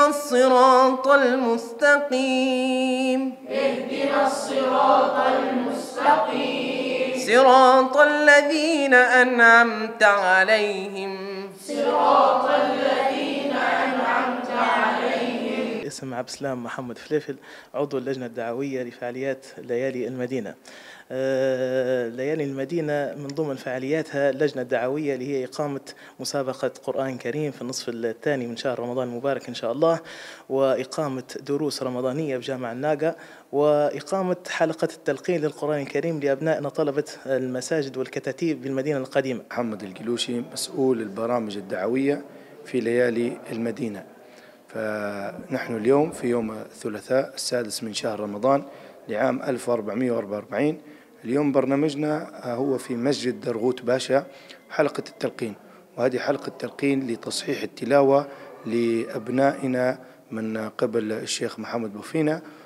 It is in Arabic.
الصراط المستقيم اهدنا الصراط المستقيم صراط الذين أنعمت عليهم صراط الذين أنعمت عليهم. اسم عبد السلام محمد فليفل، عضو اللجنة الدعوية لفعاليات ليالي المدينة. ليالي المدينة من ضمن فعالياتها اللجنة الدعوية اللي هي إقامة مسابقة قرآن كريم في النصف الثاني من شهر رمضان المبارك إن شاء الله، وإقامة دروس رمضانية بجامع الناقة، وإقامة حلقة التلقين للقرآن الكريم لأبنائنا طلبة المساجد والكتاتيب بالمدينة القديمة. محمد القلوشي، مسؤول البرامج الدعوية في ليالي المدينة. فنحن اليوم في يوم الثلاثاء 6 من شهر رمضان لعام 1444. اليوم برنامجنا هو في مسجد درغوت باشا حلقة التلقين، وهذه حلقة تلقين لتصحيح التلاوة لأبنائنا من قبل الشيخ محمد بوفينا،